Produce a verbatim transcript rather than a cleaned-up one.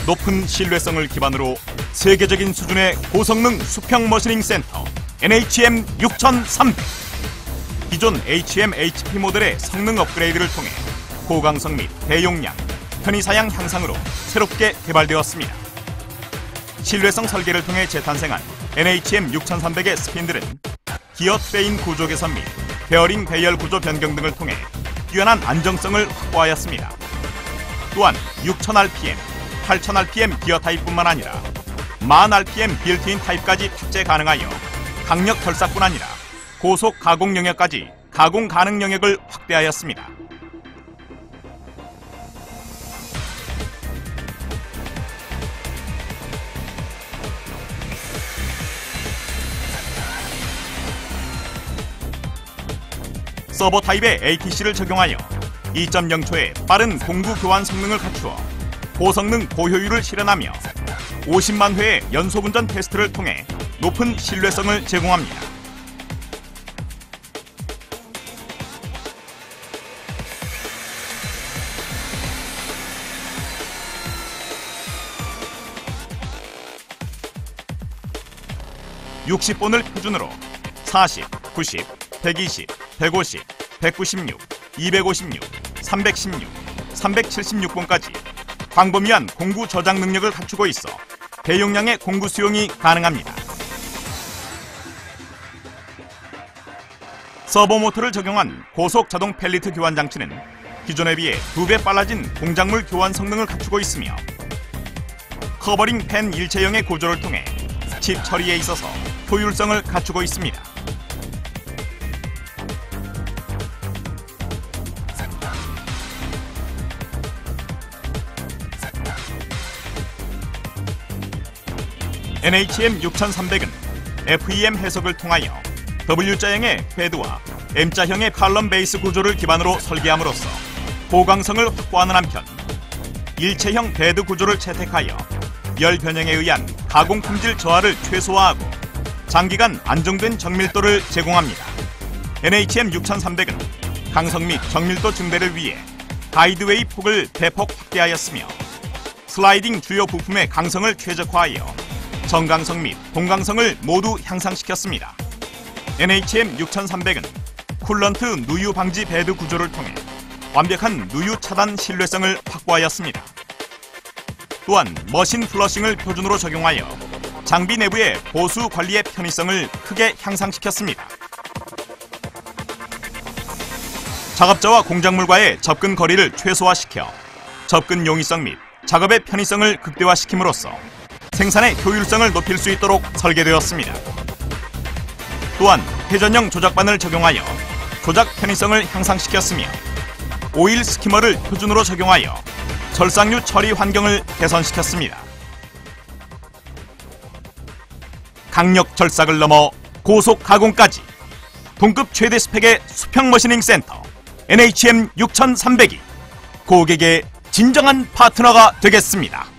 높은 신뢰성을 기반으로 세계적인 수준의 고성능 수평 머신링 센터 엔에이치엠 육천삼백. 기존 에이치엠 에이치피 모델의 성능 업그레이드를 통해 고강성 및 대용량, 편의사양 향상으로 새롭게 개발되었습니다. 신뢰성 설계를 통해 재탄생한 엔에이치엠 육천삼백의 스핀들은 기어 트레인 구조 개선 및 베어링 배열 구조 변경 등을 통해 뛰어난 안정성을 확보하였습니다. 또한 육천 알피엠, 팔천 알피엠 기어 타입뿐만 아니라 만 알피엠 빌트인 타입까지 탑재 가능하여 강력 결삭뿐 아니라 고속 가공 영역까지 가공 가능 영역을 확대하였습니다. 서버 타입의 에이티씨를 적용하여 이 점 영 초의 빠른 공구 교환 성능을 갖추어 고성능 고효율을 실현하며 오십만 회의 연속 운전 테스트를 통해 높은 신뢰성을 제공합니다. 육십 본을 표준으로 사십, 구십, 백이십, 백오십, 백구십육, 이백오십육, 삼백십육, 삼백칠십육 본까지 광범위한 공구 저장 능력을 갖추고 있어 대용량의 공구 수용이 가능합니다. 서버 모터를 적용한 고속 자동 펠리트 교환 장치는 기존에 비해 두 배 빨라진 공작물 교환 성능을 갖추고 있으며 커버링 펜 일체형의 구조를 통해 칩 처리에 있어서 효율성을 갖추고 있습니다. 엔에이치엠 육천삼백은 에프이엠 해석을 통하여 더블유자형의 패드와 엠자형의 칼럼 베이스 구조를 기반으로 설계함으로써 고강성을 확보하는 한편 일체형 패드 구조를 채택하여 열 변형에 의한 가공 품질 저하를 최소화하고 장기간 안정된 정밀도를 제공합니다. 엔에이치엠 육천삼백은 강성 및 정밀도 증대를 위해 가이드웨이 폭을 대폭 확대하였으며 슬라이딩 주요 부품의 강성을 최적화하여 정강성 및 동강성을 모두 향상시켰습니다. 엔에이치엠 육천삼백은 쿨런트 누유 방지 배드 구조를 통해 완벽한 누유 차단 신뢰성을 확보하였습니다. 또한 머신 플러싱을 표준으로 적용하여 장비 내부의 보수 관리의 편의성을 크게 향상시켰습니다. 작업자와 공작물과의 접근 거리를 최소화시켜 접근 용이성 및 작업의 편의성을 극대화시킴으로써 생산의 효율성을 높일 수 있도록 설계되었습니다. 또한 회전형 조작반을 적용하여 조작 편의성을 향상시켰으며 오일 스키머를 표준으로 적용하여 절삭류 처리 환경을 개선시켰습니다. 강력 절삭을 넘어 고속 가공까지 동급 최대 스펙의 수평 머시닝 센터 엔에이치엠 육천삼백이 고객의 진정한 파트너가 되겠습니다.